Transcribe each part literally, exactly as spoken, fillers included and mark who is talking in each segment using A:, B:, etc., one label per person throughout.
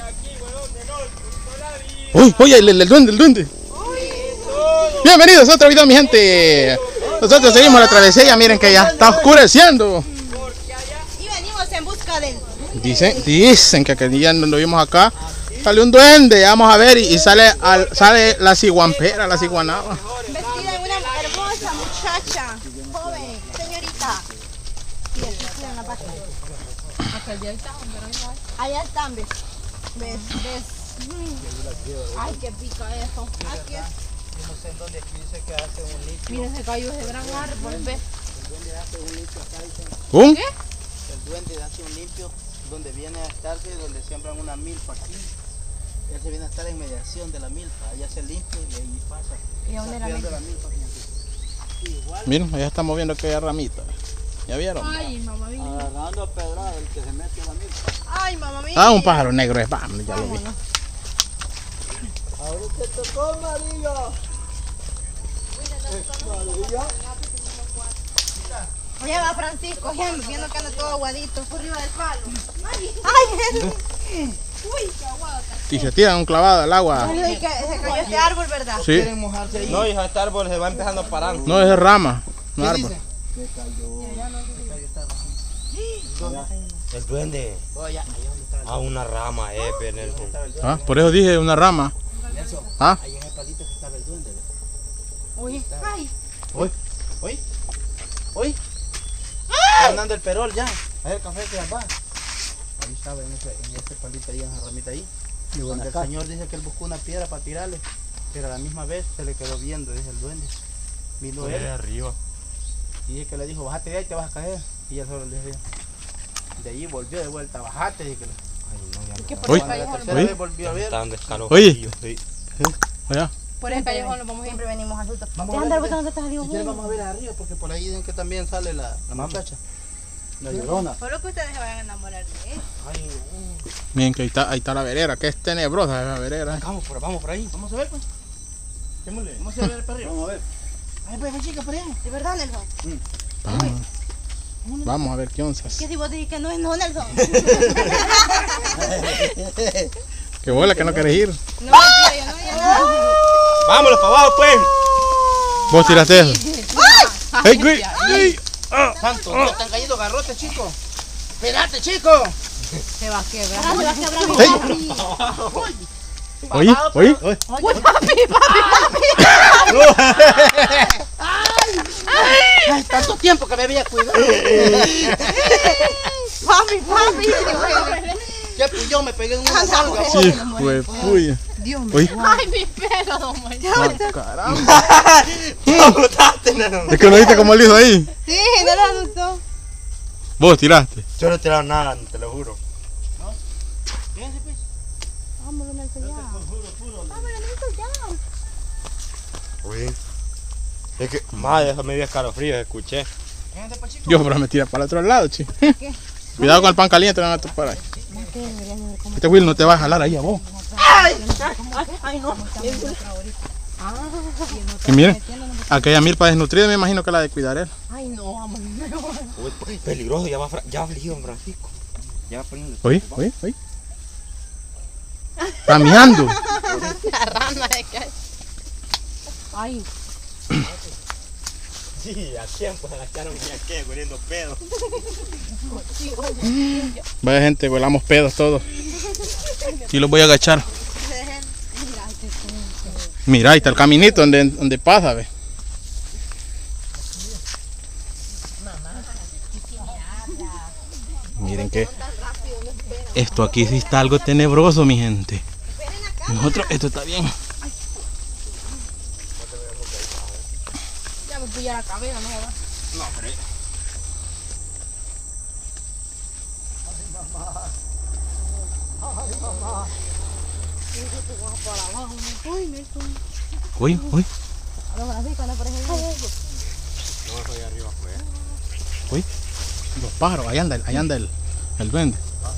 A: Uy, uy, el, el, el duende, el duende. Bienvenidos a otro video, mi gente. Nosotros seguimos la travesía, miren que ya está oscureciendo.
B: Y venimos en busca del...
A: Dicen, dicen que aquel día lo vimos acá, sale un duende, vamos a ver, y, y sale al, sale la ciguampera, la ciguanaba.
B: Vestida de una hermosa muchacha, joven, señorita. Bien, vestida en la página. Allá están, ves. ¿Ves? ¿Ves? Ay, qué pica eso. Aquí es.
C: Yo no sé en dónde aquí dice que hace un limpio.
B: Miren, se cayó ese gran árbol, ¿ves?
C: El duende hace un limpio acá, dicen.
A: ¿Un?
B: ¿Qué?
C: El duende hace un limpio donde viene a estarse, donde siembran una milpa aquí. Él se viene a estar en mediación de la milpa. Allá hace limpio y ahí pasa.
B: ¿Y a dónde era
C: Está cuidando la milpa, fíjate. Igual.
A: Miren, allá estamos viendo aquella ramita. ¿Ya vieron?
B: Ay, mamá mía.
C: Agarrando a pedrada el que se mete a la milpa.
B: Ay, mamá mía.
A: Ah, un pájaro negro es, vamos, ya lo vi.
C: Ahorita te tocó, Marillo. Marillo.
B: Allá va Francisco, ya viendo que anda todo aguadito, por arriba del palo. Ay, ay, uy, qué aguado está.
A: Y se tiran un clavado al agua.
B: Ay, que se cayó este árbol, ¿verdad?
A: Sí.
C: ¿Quieren mojarse ahí?
D: No, hija, este árbol se va empezando a parar.
A: No, es rama, no
C: ¿Qué
A: árbol.
C: dice? Se cayó. Se cayó esta rama.
D: El duende.
C: Oh, allá, allá donde está el
D: A una rama, eh, Nelson.
A: Ah, por eso dije una rama.
C: Nelson,
A: Ah,
C: ahí en el palito que estaba el duende.
B: Uy, ay.
C: Hoy, hoy, hoy. Fernando el Perol ya. Ahí el café que va. Ahí estaba en ese, en ese palito ahí, en esa ramita ahí. Y cuando el señor dice que él buscó una piedra para tirarle, pero a la misma vez se le quedó viendo, dice el duende. Vino
D: De
C: él
D: arriba.
C: y dice que le dijo, bájate de ahí, te vas a caer. Y él solo le dijo, de ahí volvió de vuelta, bájate. Dije,
D: Ay, no, ya
B: ¿Qué
D: me
B: por
A: Uy.
B: el
C: cuando la
B: callejón?
C: tercera
A: Uy.
C: vez volvió a ver.
D: están de
A: Oye.
D: sí.
A: allá.
B: Por el callejón nos vamos a ir. Siempre venimos al susto.
C: Vamos
B: Deja
C: a
B: andar
C: ver,
B: botando estas
C: Si
B: adiós.
C: quieres vamos a ver arriba, porque por ahí dicen que también sale la, la muchacha. La llorona.
B: Solo que ustedes se vayan a enamorar de él.
C: Ay, no.
A: Miren que ahí está, ahí está la verera, que es tenebrosa esa verera.
D: Vamos por, vamos por ahí.
C: Vamos a ver, pues.
D: Démosle.
C: Vamos a ver para arriba. Vamos a ver. Ay, pues, ven, chica, para allá.
B: ¿De verdad, Nelson?
A: Vamos, vamos a ver qué onzas.
B: ¿Qué si vos dijiste que no es no, Nelson?
A: Qué bola que no querés ir.
B: No, mentira, yo no voy a nada.
D: Vámonos para abajo, pues.
A: Vos tiraste eso. ¡Ey, güey! ¡Ey! Ah,
C: Santo, no, están cayendo garrotes, chico. Espérate, chico.
B: Se va a quebrar. Se va a quebrar mi
A: ¡Ey!
B: papi.
A: Oye, oye, oye.
B: Uy, papi, papi,
C: Ay, tanto tiempo que me había cuidado.
B: papi. Papi,
C: Ya pues yo me pegué en una salga.
A: Sí, güey, puya.
B: Dios mío.
A: Oye,
B: Ay, mi pelo, don Mario.
A: ah, caramba.
D: No botaste, Nelson.
A: Es que no viste cómo le hizo ahí.
B: Sí, no lo asustó.
A: Vos tiraste.
D: Yo no he tirado nada, te lo juro.
C: Fíjense, pues.
B: Vámonos, Nelson, ya. Vámonos, Nelson, ya.
D: Uy. Es que, madre, eso me dio escalofrío, escuché.
C: Fíjense, pues, chico.
A: Dios, pero me tira para el otro lado, chi. Cuidado con el pan caliente, no van a topar ahí. Este Will no te va a jalar ahí a vos.
B: Ay, no.
A: Y miren, aquella milpa desnutrida me imagino que la de cuidar él.
B: Ay, no, vamos.
D: Uy, peligroso, ya va, Fra- ya va afligido en Francisco. Ya va poniendo.
A: Oye, oye, oye. Está mirando.
B: La rana de que hay. Ay,
D: Sí, a tiempo se agacharon y aquí, poniendo pedo.
A: Vaya gente, huelamos pedos todos. Y los voy a agachar. Mira, ahí está el caminito donde, donde pasa, ve. Miren que esto aquí sí está algo tenebroso, mi gente. Nosotros, esto está bien.
B: ya me pilla la cabeza, no va.
D: No, hombre.
B: Ay, Nelson.
A: Uy, uy,
B: Los Francisco, no, por ejemplo.
D: No, estoy arriba, pues.
A: uy. Los pájaros, ahí anda, el- ahí anda el, el duende.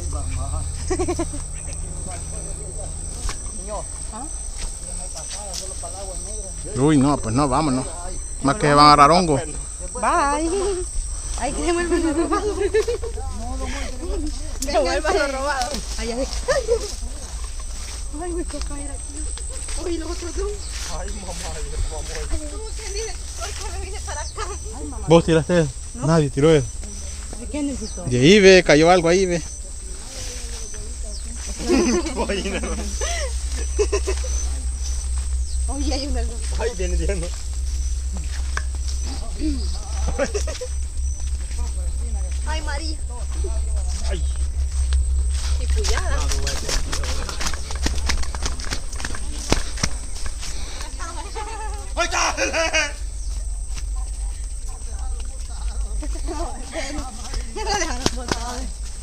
A: Uy, no, pues no, vámonos. Más que van a agarrar hongo.
B: Bye. Ay, que se vuelve lo robado. Que vuelva lo robado. Allá de... Ay, me toca ir aquí. Uy, los otros dos.
D: Ay, mamá, vamos.
B: ¿Cómo que dice? ¿Por qué me vine para acá? Ay, mamá.
A: ¿Vos tiraste eso?
B: No.
A: Nadie tiró eso.
B: ¿De qué necesito?
A: Y ahí ve, cayó algo ahí, ve.
B: Oye, hay una luz.
D: Ay, viene viendo.
B: Ay, María.
D: Ay.
B: Y puyada.
D: ¡Ahí está!
B: Ya la dejaron botada.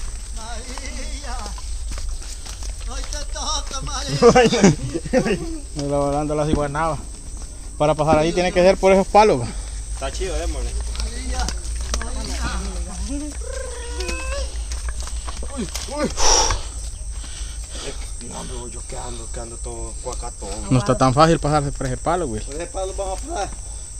A: Me la volando las iguanabas. Para pasar ahí tiene que ser por esos palos. Va.
D: Está chido, démosle. No, hombre, yo quedando, quedando todo cuacatón.
A: No está tan fácil pasarse por ese palo, güey.
C: Por ese palo vamos a pasar.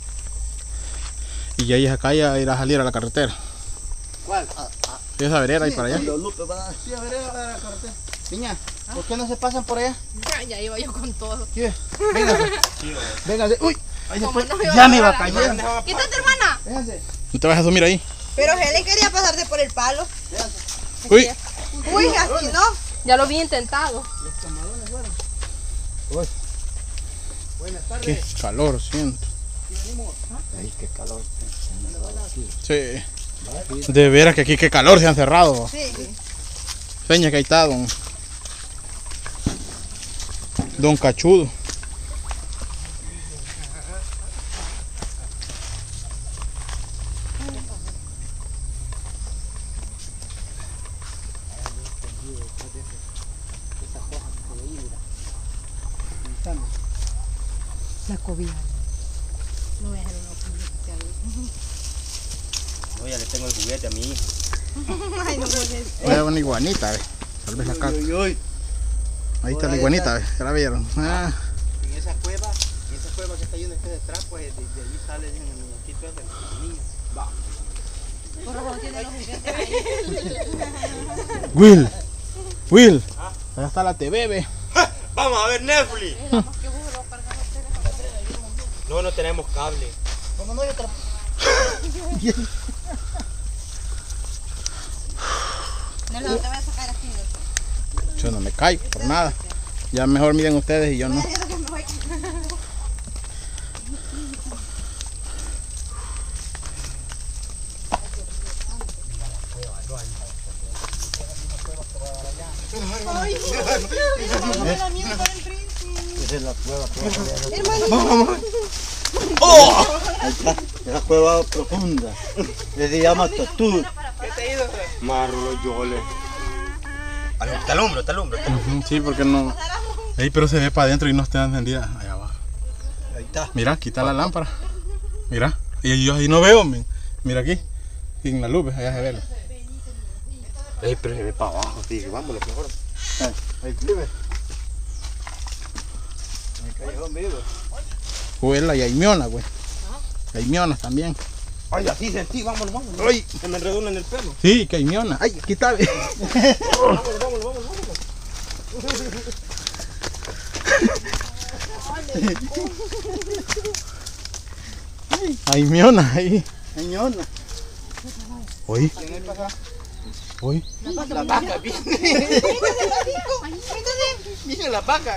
A: Y ahí acá ya irá a salir a la carretera.
C: ¿Cuál? Ah, ah.
A: Y esa vereda ahí para allá.
C: Los lupes van a... Sí, a ver, a la carretera. Niña, ¿por qué no se pasan por allá?
B: Ya, ya iba yo con todo.
C: ¿Qué? Véngase. Véngase. Uy. Ahí se
B: Como
C: fue.
B: no me iba
C: Ya
B: a
C: me iba a
B: agarrar.
C: caer.
B: Quítate, hermana.
C: Véngase.
A: No te vas a asumir ahí.
B: Pero él quería pasarte por el palo.
C: Véngase.
A: Uy.
B: Uy, así no. Ya lo había intentado.
C: Los camarones fueron. Uy. Buenas tardes.
A: Qué calor siento.
C: Ay, qué calor.
A: Sí. De veras que aquí qué calor se han cerrado.
B: Sí.
A: Seña que ahí está don. Don Cachudo.
B: La cobija. No voy a dejar una cobija ahí.
D: No, ya le tengo el juguete a mi hijo.
B: Ay, no puede ser.
A: Voy a ver una iguanita, ve. Tal vez la caca.
C: Uy, uy.
A: Ahí está
C: Por
A: la
C: ahí
A: iguanita,
C: está.
A: ve. ¿Ya la vieron? Ah.
C: En esa cueva, en esa cueva que está llena de detrás, pues de, de ahí sale el muñequito ese, el niño. Va.
B: Por favor, tiene los juguetes ahí.
A: Will. Will. Allá está la T V, ve.
D: Vamos a ver Netflix.
B: Mira, más que vos lo cargas a ustedes.
D: No, no tenemos cable.
C: ¿Cómo no hay otra?
B: No, no te voy a sacar aquí.
A: Yo no me caigo por nada. Ya mejor miren ustedes y yo no.
B: Voy a decir que me voy. Ay, no, me da miedo para el príncipe.
C: Esa es la cueva.
B: Hermano,
C: Ahí está, esa cueva profunda. Se llama Totur.
D: Marro los yoles. Te alumbro, te alumbro.
A: Ujú, sí, porque no. Ey, pero se ve para adentro y no está encendida allá abajo.
C: Ahí está.
A: Mira, quita la lámpara. Mira. Y yo ahí no veo, men. Mira aquí. En la luz, ve, allá se ve.
D: Ey, pero se ve para abajo, tío. Vámonos mejor.
C: Ahí vive. En el callejón vive.
A: Juela y hay miona, güey. Hay mionas también.
D: Ay, así sentí, vámonos, vámonos.
A: Ay,
D: Se me enredó en el pelo.
A: sí, que hay miona. Ay, aquí está. ve.
D: Vámonos, vámonos, vámonos, vámonos.
A: Hay miona ahí.
C: Señora.
A: Oye,
C: ¿Quién es para acá?
A: oye.
C: La vaca viene. Viene la vaca.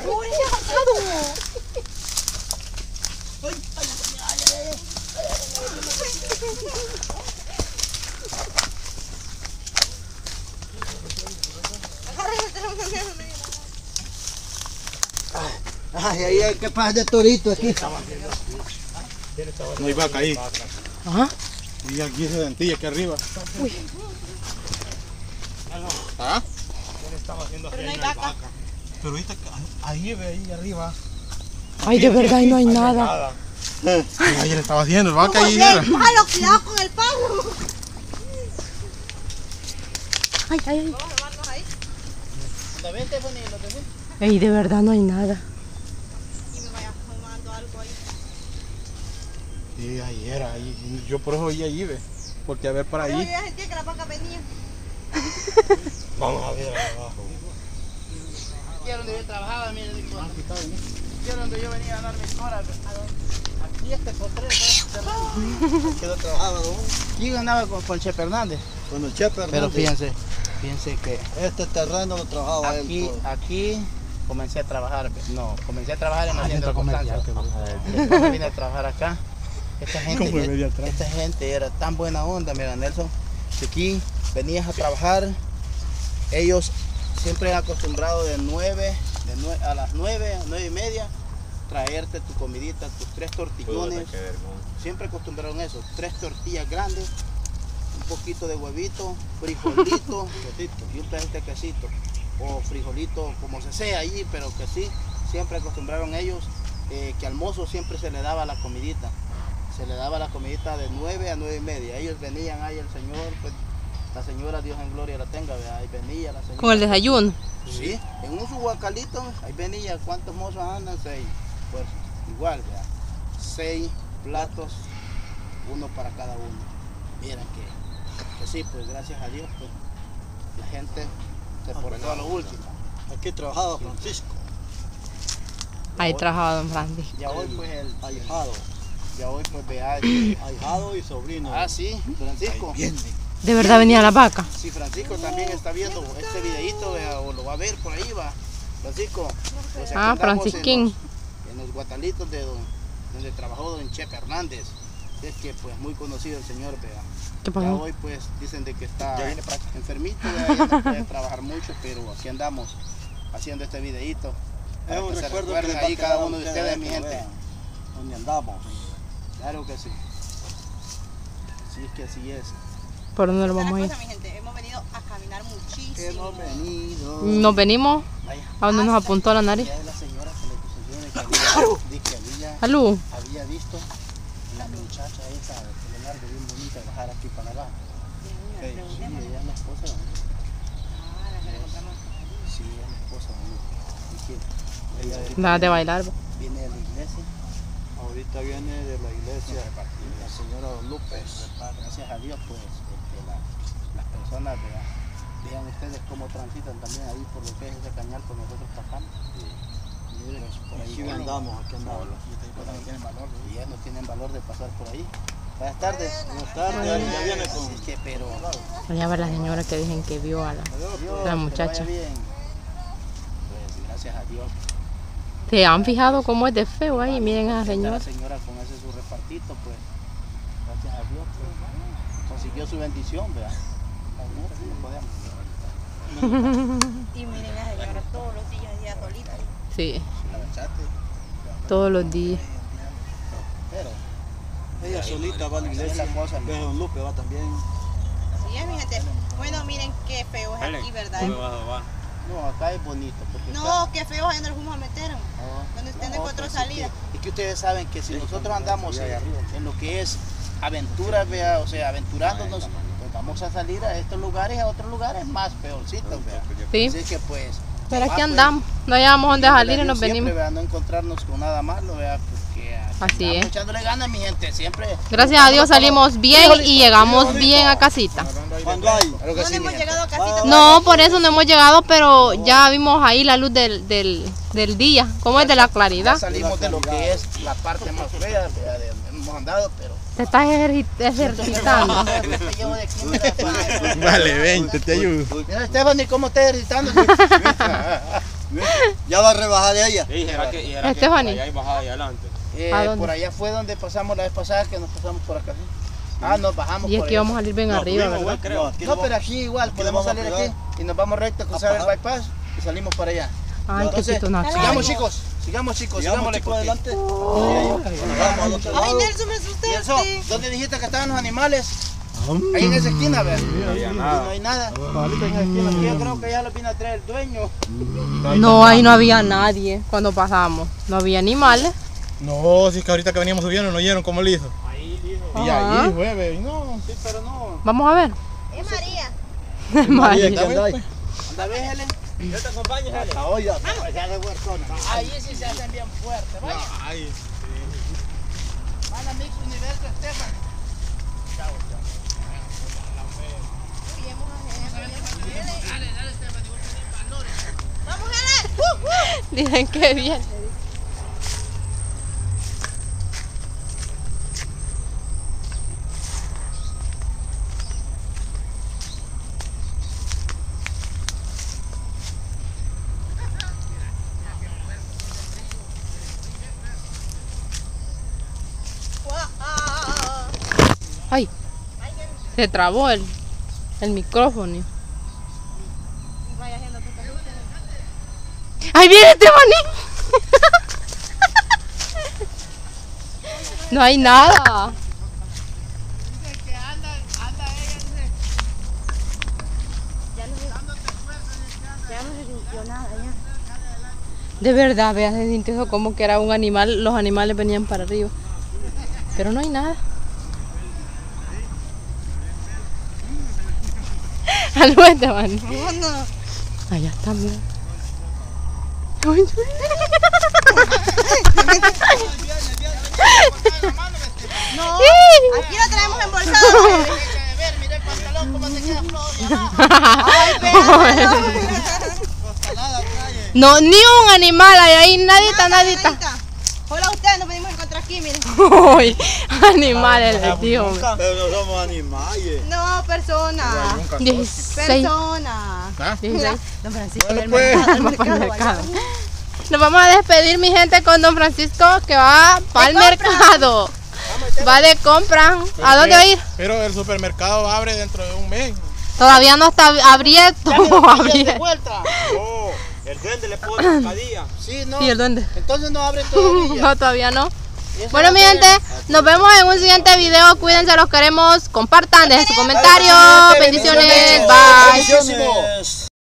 C: Ay, ay, ay, qué pasa de torito aquí.
A: No hay vaca ahí.
B: Ajá.
A: Y aquí se dentilla, aquí arriba.
B: Uy.
A: ¿Ah?
B: Pero no hay vaca.
A: Pero ahorita ahí ve ahí arriba.
B: Ay, de verdad, y no hay nada.
A: Ahí le estaba haciendo, vaca ahí era.
B: Malo, cuidado con el palo. Ay, ay, ay. Vamos a llevarnos ahí.
C: Vente, Bonnie, lo que ven.
B: Ey, de verdad no hay nada. Y me vaya fumando algo ahí.
A: Sí, ahí era, ahí. Yo por eso iba allí, ve. Porque a ver para
B: Pero
A: ahí.
B: yo ya sentía que la vaca venía.
D: Vamos a ver abajo.
C: Aquí era donde yo trabajaba, miren. Aquí era donde yo venía a ganar mis horas. Aquí este potrero.
E: ¿Qué no trabajaba, don?
C: Aquí andaba con, con Chepe Hernández.
E: Con el Chepe Hernández.
C: Pero fíjense, fíjense que
E: Este terreno lo trabajaba
C: aquí,
E: él. todo.
C: aquí comencé a trabajar. No, comencé a trabajar en la hacienda de Constanza. Después me vine a trabajar acá. Esta gente, esta gente era tan buena onda, mira Nelson, que aquí venías a trabajar, ellos siempre han acostumbrado de nueve, de nueve a las nueve, nueve y media, traerte tu comidita, tus tres tortillones, siempre acostumbraron eso, tres tortillas grandes, un poquito de huevito, frijolito y un pedacito de quesito, o frijolito como se sea allí, pero que sí, siempre acostumbraron ellos eh, que al mozo siempre se le daba la comidita. Se le daba la comidita de nueve a nueve y media. Ellos venían ahí, el señor, pues la señora, Dios en gloria la tenga, ¿verdad? Ahí venía la señora.
B: Con el desayuno.
C: Sí, en un suguacalito, ahí venía, ¿cuántos mozos andan? Seis. Pues igual, ¿verdad? Seis platos, uno para cada uno. Miren que, que sí, pues gracias a Dios, pues la gente se portó a lo último.
E: Aquí trabajaba Francisco,
B: Ahí trabajaba don Francisco.
C: Ya hoy, pues el.
E: ahijado,
C: Ya hoy, pues vea. el-
E: ahijado y sobrino.
C: Ah, sí, Francisco.
B: ¿De verdad venía la vaca?
C: Si Francisco también está viendo este videito, vea, o lo va a ver por ahí, va. Francisco. Pues aquí
B: Ah,
C: andamos
B: Francisquín.
C: En los, en los guatalitos de don, donde trabajó don Chepe Hernández. Es que pues muy conocido el señor, vea.
B: ¿Qué
C: Ya
B: pasó?
C: hoy pues dicen de que está
D: Ya viene para acá.
C: enfermito, vea, ya no puede trabajar mucho, pero aquí andamos haciendo este videito.
E: Es un
C: Para que se
E: recuerdo que
C: recuerden
E: les va a
C: ahí
E: quedar
C: cada
E: a
C: uno de
E: ustedes,
C: ustedes, mi
E: que
C: gente.
E: vean Donde andamos.
C: Claro que sí. Sí, es que así es.
B: ¿Por dónde lo Pues vamos a ir?
F: mi gente, hemos venido a caminar muchísimo.
E: Hemos venido.
B: Nos venimos
C: Vaya.
B: a donde nos apuntó la nariz.
C: Ya es la señora que le pusieron de que había, de que había,
B: Salud.
C: había visto la muchacha esa de pelo largo, bien bonita, bajar aquí para abajo. Sí, ella es la esposa de Bonita. Sí, ella es la esposa de Bonita. Y que ella ahorita
B: Nada de
C: viene-
B: bailar.
C: Viene de la iglesia,
E: Ahorita viene de la iglesia
C: la señora López. Gracias a Dios, pues, este, la- las personas vean, vean ustedes cómo transitan también ahí por lo que es ese cañal que nosotros pasamos. Miren, pues, por ahí
E: Aquí
C: bueno,
E: andamos, aquí andamos.
C: y ya no tienen valor de pasar por ahí. Buenas tardes.
E: Buenas tardes, ya viene con.
C: Así es que, pero
B: Voy a ver la señora que dicen que vio a la...
C: Dios,
B: La
C: que
B: muchacha.
C: vaya bien. Pues gracias a Dios.
B: ¿Se han fijado cómo es de feo ahí? Miren a la
C: Está
B: señora.
C: La señora con ese su repartito, pues gracias a Dios, pues, consiguió su bendición, ¿verdad? No podemos.
F: Y miren a la señora todos los días, ella solita.
B: Sí,
C: Agachate.
B: todos los días.
C: Pero
E: Ella solita va a la
C: esa es
E: iglesia.
C: la cosa,
E: Pero don Lupe va también.
F: Así es, mi gente. Bueno, miren qué feo es aquí, ¿verdad?
C: no, acá es bonito. Porque
F: No, qué feo es donde nos fuimos a meter.
C: acá-
F: donde usted no encontró
C: pues,
F: salida.
C: Es que, es que ustedes saben que si nosotros andamos en, en lo que es aventuras, vea, o sea, aventurándonos, pues vamos a salir a estos lugares, a otros lugares más peorcitos, vea.
B: Sí,
C: Así que pues.
B: pero
C: ah,
B: aquí
C: pues,
B: andamos. No hayamos dónde
C: pidiéndole
B: salir
C: a
B: y nos
C: Dios siempre,
B: venimos.
C: vea, no encontrarnos con nada malo, vea, porque aquí
B: Así
C: andamos
B: es.
C: echándole ganas, mi gente, siempre.
B: Gracias a Dios salimos bien y llegamos bien a casita.
E: ¿Cuándo hay?
C: Claro que
F: No
C: sí,
F: hemos
C: mi gente.
F: llegado a casita.
B: No, por eso no hemos llegado, pero ya vimos ahí la luz del, del, del día. ¿Cómo es de la
C: Ya
B: claridad?
C: salimos de lo que es la parte más fea, vea, de donde hemos andado, pero.
B: Te estás ejerci- ejercitando.
C: Te llevo de aquí, mira, pa.
A: Vale, vente, te ayudo.
C: Mira, Stephanie, cómo está gritando.
E: Ya va a rebajar ella.
D: Y dijera que, dijera que
B: Stephanie.
D: allá hay bajada ahí adelante.
C: Eh,
B: ¿A dónde?
C: por allá fue donde pasamos la vez pasada, que nos pasamos por acá. ¿Sí? Ah, nos bajamos
B: Y es
C: por
B: que
C: allá.
B: íbamos a salir bien arriba, ¿verdad?
E: No, aquí
C: No,
E: no
C: pero aquí igual,
E: aquí
C: podemos
E: le vamos a
C: salir
E: pegar.
C: aquí y nos vamos recto a cruzar el
E: bajar.
C: bypass y salimos para allá.
B: Ay, qué
C: Entonces,
B: pito naco.
C: sigamos chicos, sigamos chicos,
E: Sigamos
C: sigámosle
E: chicos
C: porque-
E: adelante. Nos vamos al otro
F: Ay,
E: lado.
F: Nelson, me
C: Y
F: asusté.
C: eso, ¿dónde dijiste que estaban los animales? Ahí en esa esquina, ¿verdad?
D: había
C: Y
D: nada.
C: no hay nada. Aquí yo creo que ya lo vino a traer el dueño.
B: No, ahí no había nadie cuando pasamos. No había animales.
A: No, si es que ahorita que veníamos subiendo no oyeron cómo le hizo. Y
B: Ajá.
A: ahí, jueves, no.
C: Sí, pero no.
B: Vamos a ver.
F: Es María.
E: María, ¿qué
B: María.
E: andáis?
C: Anda, ves, Helen.
D: Yo te acompaño, Helen.
E: Ah, oye, ya de huertona.
C: Ahí sí se hacen bien fuertes. Vaya.
A: Ay,
C: Van a Mix Universo, Estefan.
F: Vamos, Helen.
B: Dicen que viene. Ay, se trabó el, el micrófono. ¡Ahí viene este maní! No hay nada. De verdad, veas, se sintió como que era un animal, los animales venían para arriba. Pero no hay nada. Algo este maní. Allá está, mira.
F: No, aquí lo tenemos embolsado. Ver, mira el pantalón cómo se queda flojo. Ay,
B: no, ni un animal hay ahí, nadita, nadita.
F: Hola, ustedes nos venimos a encontrar aquí, miren.
B: Uy, animales, les digo.
E: Pero no somos animales.
F: No, personas.
B: dieciséis.
F: Personas.
A: ¿Ah?
B: dieciséis.
F: Don Francisco,
A: Bueno,
F: del
A: pues.
F: mercado, del
B: Vamos al
F: mercado,
B: mercado.
F: vaya.
B: Nos vamos a despedir, mi gente, con don Francisco, que va para el
F: compra?
B: mercado. Va de compra. ¿A dónde va a ir?
A: Pero el supermercado abre dentro de un mes.
B: Todavía no está abierto.
C: De vuelta.
D: No, el duende le pone pescadilla.
C: Sí, no.
B: ¿Y el dónde?
C: Entonces no abre todavía.
B: No, todavía no.
C: Y eso
B: Bueno,
C: va
B: mi
C: a
B: gente,
C: ser-
B: nos vemos en un siguiente video. Cuídense, los queremos. Compartan, dejen su comentario. Bendiciones. Bye.
E: Bendiciones.